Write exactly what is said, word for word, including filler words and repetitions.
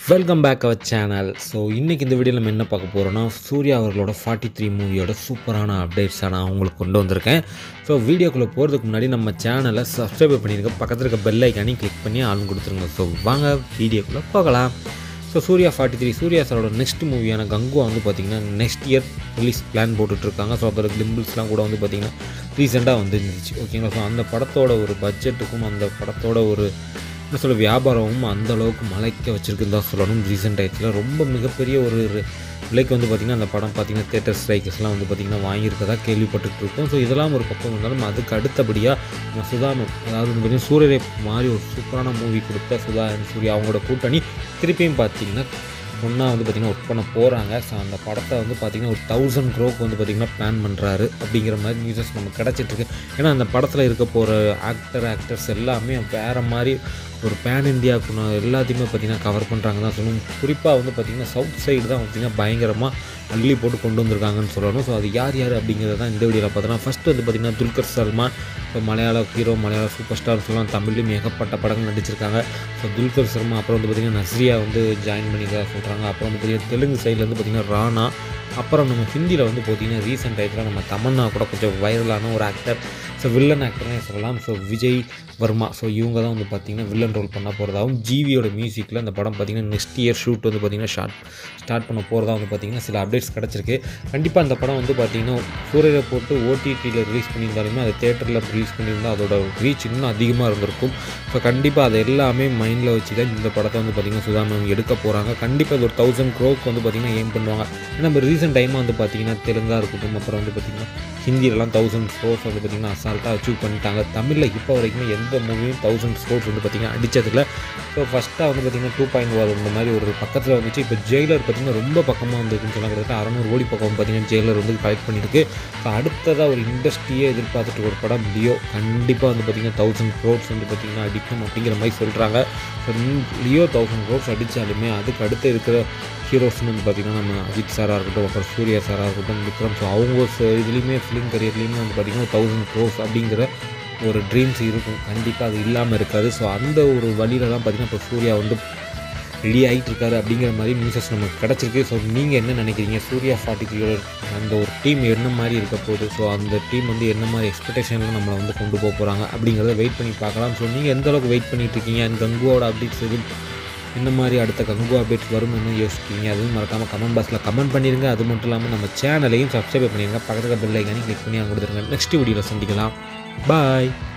Welcome back our channel. So இன்றைக்கி இந்த வீடியோவில் நம்ம என்ன பார்க்க போகிறோன்னா, சூர்யா அவர்களோட ஃபார்ட்டி த்ரீ மூவியோட சூப்பரான அப்டேட்ஸாக நான் உங்களுக்கு கொண்டு வந்திருக்கேன். ஸோ வீடியோக்குள்ளே போகிறதுக்கு முன்னாடி நம்ம சேனலை சப்ஸ்கிரைப் பண்ணியிருக்க, பக்கத்தில் இருக்க பெல் ஐக்கானையும் கிளிக் பண்ணி ஆன் கொடுத்துருங்க. ஸோ வாங்க வீடியோக்குள்ளே போகலாம். So Suriya forty three Suriya சாரோட நெக்ஸ்ட் மூவியான கங்குவா வந்து பார்த்திங்கன்னா நெக்ஸ்ட் இயர் ரிலீஸ் பிளான் போட்டுட்ருக்காங்க. ஸோ அதோட கிளிம்பிள்ஸ்லாம் கூட வந்து பார்த்திங்கன்னா ரீசெண்டாக வந்துருந்துச்சு. ஓகேங்களா. ஸோ அந்த படத்தோட ஒரு பட்ஜெட்டுக்கும் அந்த படத்தோட ஒரு என்ன சொல்ல வியாபாரமும் அந்த அளவுக்கு மலைக்க வச்சுருக்குன்னு தான் சொல்லணும். ரீசெண்ட் டயத்தில் ரொம்ப மிகப்பெரிய ஒரு விலைக்கு வந்து பார்த்திங்கன்னா அந்த படம் பார்த்திங்கன்னா தேட்டர் ஸ்ட்ரைக்கர்ஸ்லாம் வந்து பார்த்திங்கன்னா வாங்கியிருக்கதா கேள்விப்பட்டுட்டு இருக்கோம். ஸோ இதெல்லாம் ஒரு பக்கம் இருந்தாலும் அதுக்கு அடுத்தபடியாக நம்ம சுதாமன், அதாவது வந்து பார்த்திங்கன்னா சூரியரை மாதிரி ஒரு சூப்பரான மூவி கொடுத்த சுதா அண்ட் சூர்யா அவங்களோட கூட்டணி திருப்பியும் பார்த்திங்கன்னா ஒன்றா வந்து பார்த்திங்கன்னா ஒர்க் பண்ண போகிறாங்க. ஸோ அந்த படத்தை வந்து பார்த்திங்கன்னா ஒரு தௌசண்ட் க்ரோக்கு வந்து பார்த்திங்கன்னா பிளான் பண்ணுறாரு அப்படிங்கிற மாதிரி நியூஸஸ் நமக்கு கிடச்சிட்ருக்கு. ஏன்னா அந்த படத்தில் இருக்க போகிற ஆக்டர் ஆக்டர்ஸ் எல்லாமே வேறு மாதிரி ஒரு பேன் இண்டியாவுக்கு எல்லாத்தையுமே பார்த்திங்கன்னா கவர் பண்ணுறாங்க தான் சொல்லணும். குறிப்பாக வந்து பார்த்திங்கன்னா சவுத் சைடு தான் பார்த்திங்கன்னா பயங்கரமாக அள்ளி போட்டு கொண்டு வந்திருக்காங்கன்னு சொல்லணும். ஸோ அது யார் யார் அப்படிங்கிறத தான் இந்த வீடியோவில் பார்த்தோன்னா, ஃபஸ்ட்டு வந்து பார்த்திங்கன்னா துல்கர் சல்மான். ஸோ மலையாள ஹீரோ, மலையாள சூப்பர் ஸ்டார் சொல்லலாம். தமிழ்லையும் ஏகப்பட்ட படங்கள் நடிச்சிருக்காங்க. ஸோ துல்கர் சல்மான், அப்புறம் வந்து பார்த்திங்கன்னா நஸ்ரியா வந்து ஜாயின் பண்ணிக்கிறதா சொல்கிறாங்க. அப்புறம் வந்து பார்த்திங்கன்னா தெலுங்கு சைடில் வந்து பார்த்திங்கன்னா ராணா. அப்புறம் நம்ம ஹிந்தியில் வந்து பார்த்திங்கன்னா ரீசெண்ட் டயத்தில் நம்ம தமன்னா கூட கொஞ்சம் வைரலான ஒரு ஆக்டர், ஸோ வில்லன் ஆக்டர்னே சொல்லலாம். ஸோ விஜய் வர்மா, ஸோ இவங்க தான் வந்து பார்த்திங்கன்னா வில்லன் ரோல் பண்ண போகிறதாகவும், ஜிவியோட மியூசிக்கில் அந்த படம் பார்த்திங்கன்னா நெக்ஸ்ட் இயர் ஷூட் வந்து பார்த்திங்கன்னா ஷார்ட் ஸ்டார்ட் பண்ண போகிறதா வந்து பார்த்திங்கன்னா சில அப்டேட்ஸ் கிடச்சிருக்கு. கண்டிப்பாக அந்த படம் வந்து பார்த்திங்கன்னா சூரியரை போட்டு ஓடிடியில் ரிலீஸ் பண்ணியிருந்தாலுமே அது தேட்டரில் ரிலீஸ் பண்ணியிருந்தால் அதோட ரீச் இன்னும் அதிகமாக இருந்திருக்கும். ஸோ கண்டிப்பாக அது எல்லாமே மைண்டில் வச்சு தான் இந்த படத்தை வந்து பார்த்திங்கன்னா சுதாமன் எடுக்க போகிறாங்க. கண்டிப்பாக இது ஒரு தௌசண்ட் க்ரோக்கு வந்து பார்த்திங்கன்னா எய்ம் பண்ணுவாங்க. ஏன்னா நம்ம ரீசெண்ட் டைமாக வந்து பார்த்திங்கன்னா தெலுங்காக இருக்கட்டும், அப்புறம் வந்து பார்த்திங்கன்னா ஹிந்தியிலலாம் தௌசண்ட் ஸ்கோர்ஸ் வந்து பார்த்திங்கன்னா அசால்ட்டாக அச்சீவ் பண்ணிட்டாங்க. தமிழில் இப்போ வரைக்குமே எந்த மூவியும் தௌசண்ட் ஸ்கோர்ஸ் வந்து பார்த்திங்கன்னா அடித்ததில்லை. ஸோ ஃபஸ்ட்டாக வந்து பார்த்திங்கன்னா டூ பாயிண்ட் ஓ இந்த மாதிரி ஒரு பக்கத்தில் வந்துச்சு. இப்போ ஜெயிலர் பார்த்திங்கன்னா ரொம்ப பக்கமாக வந்துருக்குன்னு சொன்னால் கிட்டத்தட்ட அறநூறு கோடி பக்கம் பார்த்திங்கன்னா ஜெயிலர் வந்து கலெக்ட் பண்ணியிருக்கு. ஸோ அடுத்ததாக ஒரு இண்டஸ்ட்ரியே எதிர்பார்த்துட்டு ஒரு படம் லியோ கண்டிப்பாக வந்து பார்த்திங்கன்னா தௌசண்ட் க்ரோர்ஸ் வந்து பார்த்திங்கன்னா அடிக்கும் அப்படிங்கிற மாதிரி சொல்கிறாங்க. ஸோ லியோ தௌசண்ட் க்ரோர்ஸ் அடித்தாலுமே அதுக்கு அடுத்து இருக்கிற ஹீரோஸ்னு வந்து பார்த்திங்கன்னா நம்ம அஜித் சாராக இருக்கட்டும், அப்புறம் சூர்யா சாராக இருக்கட்டும், விக்ரம், ஸோ அவங்க இதுலேயுமே ஃபிலிம் கரியர்லேயுமே வந்து பார்த்திங்கன்னா தௌசண்ட் க்ரோர்ஸ் அப்படிங்கிற ஒரு ட்ரீம்ஸ் இருக்கும். கண்டிப்பாக அது இல்லாமல் இருக்காது. ஸோ அந்த ஒரு வழியில் தான் பார்த்திங்கன்னா இப்போ சூர்யா வந்து ரெடி ஆகிட்டு இருக்காரு அப்படிங்கிற மாதிரி நியூஸஸ் நமக்கு கிடச்சிருக்கு. ஸோ நீங்கள் என்ன நினைக்கிறீங்க? சூர்யா ஃபார்ட்டி த்ரீயோட அந்த ஒரு டீம் என்ன மாதிரி இருக்க போகுது? ஸோ அந்த டீம் வந்து என்ன மாதிரி எக்ஸ்பெக்டேஷனில் நம்மளை வந்து கொண்டு போக போகிறாங்க அப்படிங்கிறத வெயிட் பண்ணி பார்க்கலாம். ஸோ நீங்கள் எந்த அளவுக்கு வெயிட் பண்ணிகிட்டு இருக்கீங்க? அண்ட் கங்குவோட அப்டேட்ஸ் எதுவும் இந்த மாதிரி அடுத்த கங்கு அப்டேட்ஸ் வரும்னு யோசிக்கிறீங்க? அதுவும் மறக்காமல் கமெண்ட் பாக்ஸில் கமெண்ட் பண்ணிடுங்க. அது மட்டும் இல்லாமல் நம்ம சேனலையும் சப்ஸ்கிரைப் பண்ணிடுங்க, பக்கத்தில் பெல் ஐக்கானையும் கிளிக் பண்ணி அங்கே கொடுத்துருங்க. நெக்ஸ்ட் வீடியோவில் சந்திக்கலாம். பாய்.